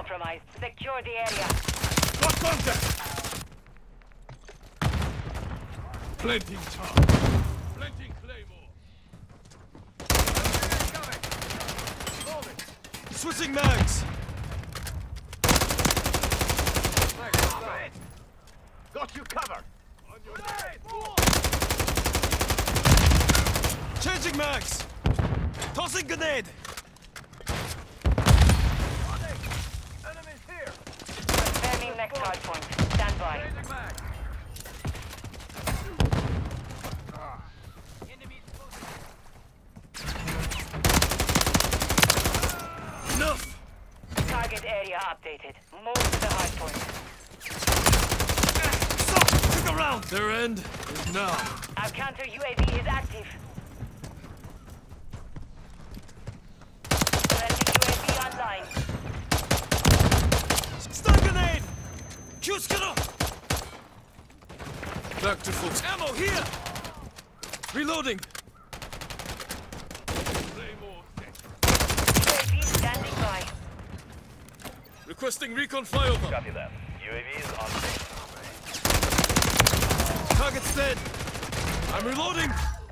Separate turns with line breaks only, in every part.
compromised. Secure the area.
Got contact! Planting time. Planting claymore. Switching mags.
Got you covered.
On your changing mags. Tossing grenade.
Enemies here.
Confirming next hard point. Stand by.
Changing mag.
Enough.
Target area updated. Move to the hard point.
Stop. Stick around. Their end is now.
Our counter UAV is active. Friendly UAV online.
Stun grenade. Q-scanner. Back to full. Ammo here. Reloading.
UAV standing by.
Requesting recon flyover.
Copy that. UAV is on station.
Target's dead. I'm reloading.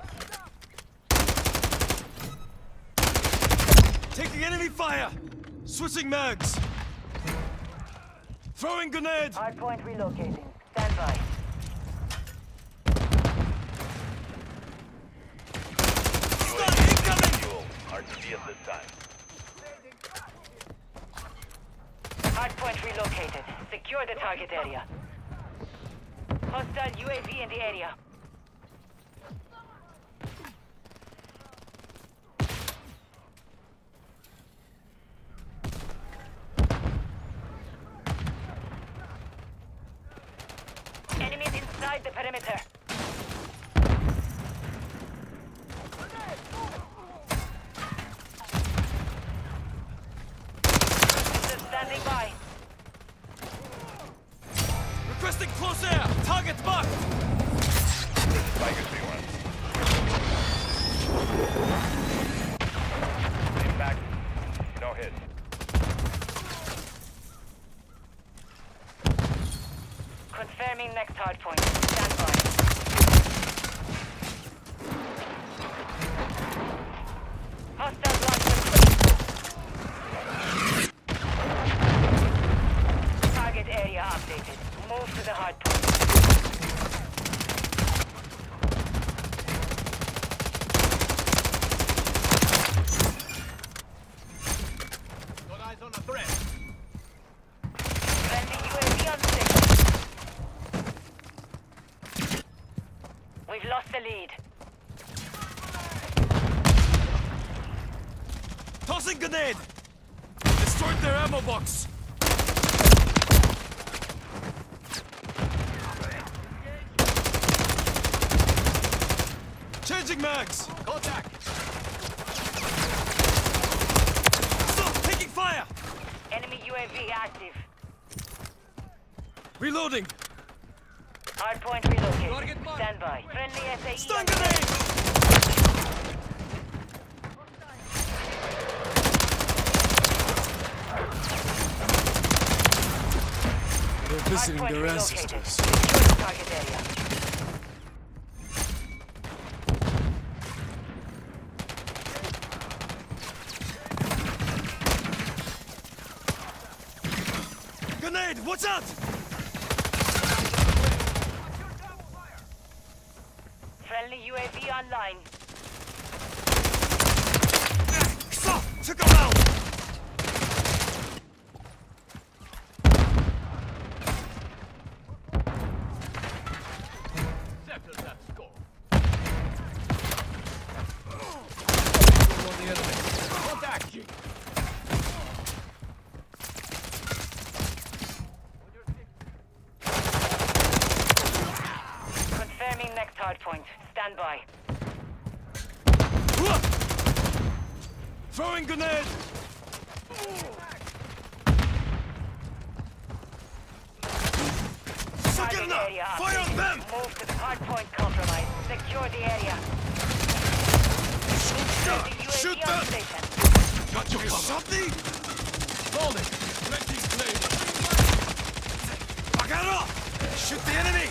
Taking enemy fire. Switching mags. Throwing grenade.
Hard point relocating. Stand by.
Stun incoming.
Fuel. RTB at this time.
Hard point relocated. Secure the target area. Hostile UAV in the area. Enemies inside the perimeter. Standing by.
Requesting close air. Target marked.
Tiger 3-1. Impact. No hit.
Confirming next hard point. Stand by. Hostile launcher. Target area updated. Move to the hard point.
Got eyes on the threat.
Friendly UAV on station. We've lost the lead.
Tossing grenade. Destroyed their ammo box. Changing mags.
Contact.
Stop. Taking fire.
Enemy UAV active.
Reloading.
Hardpoint relocated.
Target marked.
Stand by. Friendly SAE.
Stun grenade. They're visiting
Hardpoint
their
relocated.
ancestors.
Secure the target area.
Grenade! Watch out!
Friendly UAV online.
Stop! Took around!
Settle that score. Contact.
Confirming next hardpoint. Stand by.
Throwing grenade! Suck it
Target
up!
area
Fire on them!
Move to the hardpoint compromise. Secure the area. Friendly UAV
Shoot
on
them!
station.
Got you something? Hold it! Plenty Magaro! Shoot the enemy!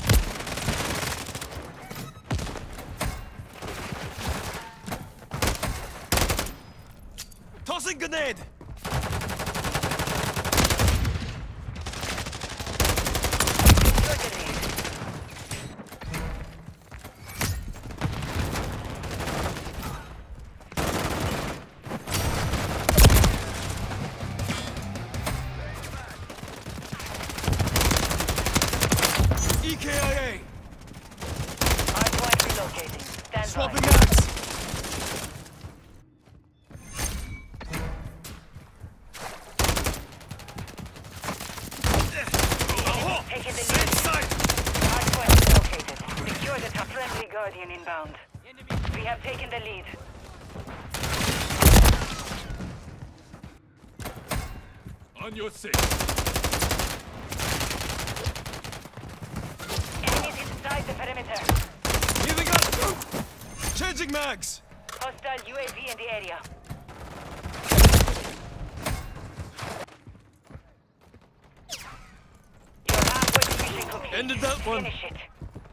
Tossing grenade! EKIA!
Hardpoint relocating. Stand
Swapping
by.
mags!
Taking the
Safe
lead.
side!
Hardpoint relocated. Secure the top. Friendly Guardian inbound. We have taken the lead.
On your six.
Enemies inside the perimeter.
Moving up! Changing mags!
Hostile UAV in the area. You're halfway to mission complete.
Ended that one.
Finish it.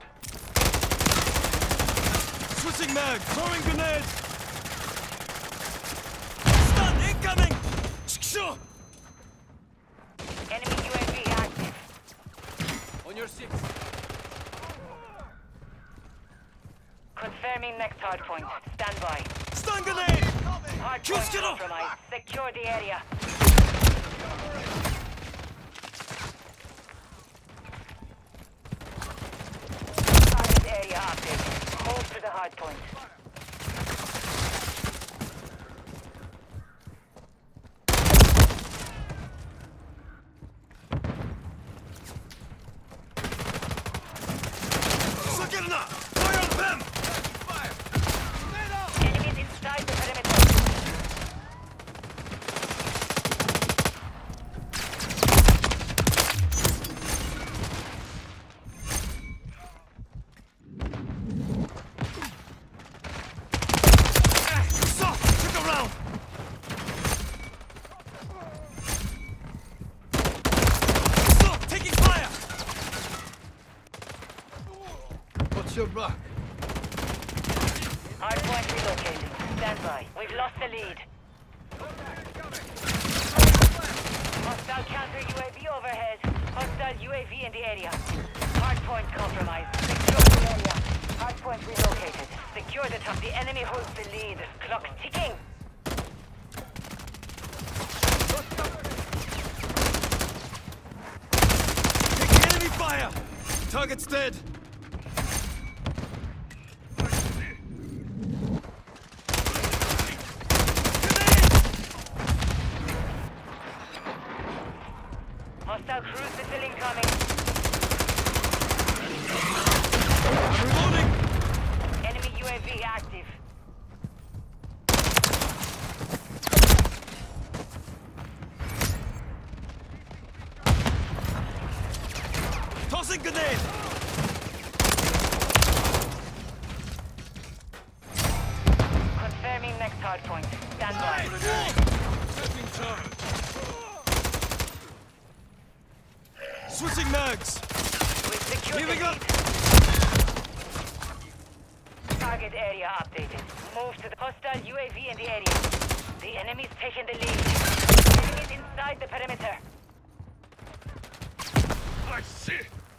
Switching mag! Throwing grenade! Stun incoming! Sure.
Enemy UAV active.
On your six.
Confirming next hardpoint. Stand by.
Stun grenade!
Hardpoint
Just get off!
compromised. Secure the area. Target area update. Move to the hardpoint.
Sakirna! Fire on them!
Enemies inside the perimeter.
Stop! Took a round! Stop! Taking fire!
What's your back?
Hardpoint relocating. Stand by. We've lost the lead. Hostile counter UAV overhead. Hostile UAV in the area. Hardpoint compromised. Secure the area. Hardpoint relocated. Secure the top. The enemy holds the lead. Clock ticking.
Taking enemy fire! Target's dead!
Hostile cruise missile incoming.
I'm reloading!
Enemy UAV active.
Tossing grenade!
Confirming next hardpoint. Stand by.
Taking charge! Switching mags!
We've secured the
Moving up!
lead. Target area updated. Move to the hostile UAV in the area. The enemy's taking the lead. Enemies inside the perimeter.
I see!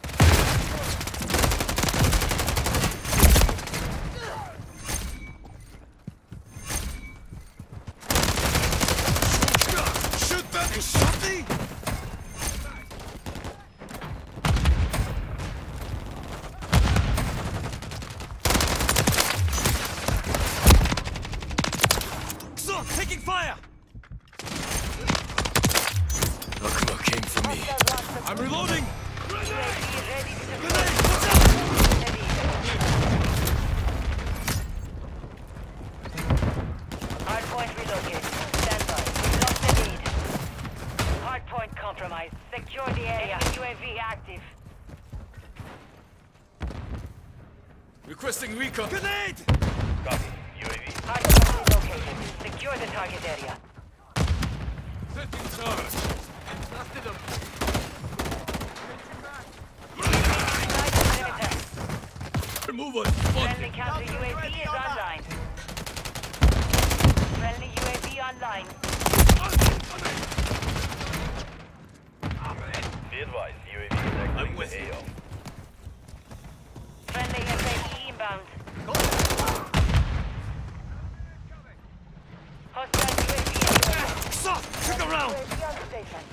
Shoot that! They shot me! So, taking fire! Akuma came for me. I'm reloading!
UAV ready to
Grenade! Watch out!
Hardpoint relocated. Stand by. We've lost the lead. Hardpoint compromised. Secure the area. UAV active.
Requesting recon. Grenade!
Copy. UAV.
Hardpoint relocated. Secure the target area.
Setting charge.
Blasted him.
Over.
Friendly
Spotted.
counter UAV is online. Friendly UAV online.
Be advised, UAV is exiting
I'm with
the
you.
AO.
Friendly UAV inbound. Hostile UAV inbound.
Stop! Check around!
UAV on station.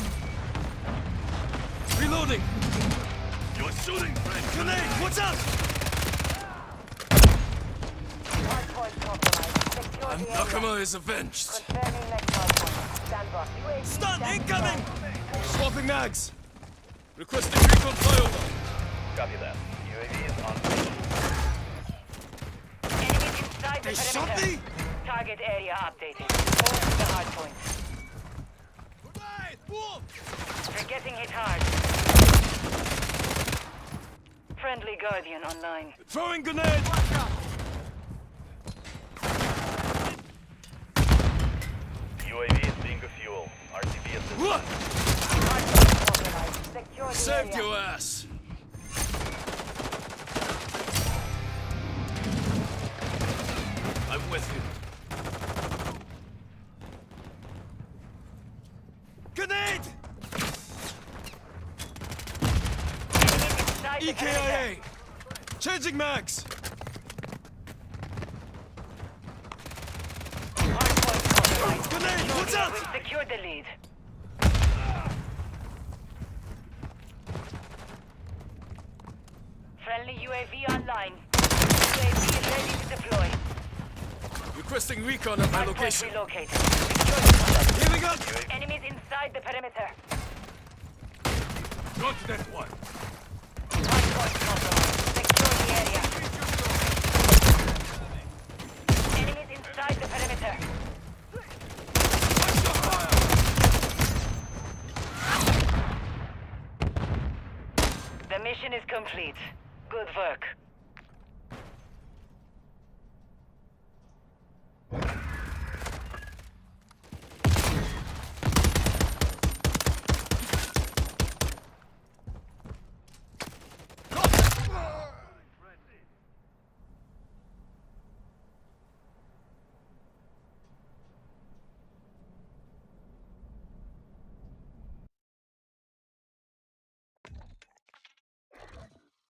Reloading! You're shooting, friend! Grenade! Watch out!
Hardpoint compromised. Secure the area.
Nakama is avenged!
Confirming next hardpoint. Stand by. UAV
Stun
standing
incoming!
by.
Swapping mags! Requesting recon flyover!
Copy that. UAV is on station.
Enemies inside the
They shot
perimeter.
me?
Target area updated. Hold the hardpoint.
Grenade! Move!
They're getting hit hard. Friendly Guardian online.
Throwing grenade!
UAV is being refueled. RTB assist.
What?
Hardpoint compromised. Secure the
Saved
area.
your ass! I'm with you. Grenade!
Enemies inside the perimeter.
EKIA! Changing mags!
Hardpoint compromised.
Grenade! Watch out!
We've secured the lead. Friendly UAV online. UAV is ready to deploy.
Requesting recon at my
Hardpoint
location.
relocated. Secure the contact.
Healing up!
Enemies inside the perimeter.
Got that one.
Hardpoint compromised. Secure the area. Enemies inside the perimeter. The mission is complete. Good work.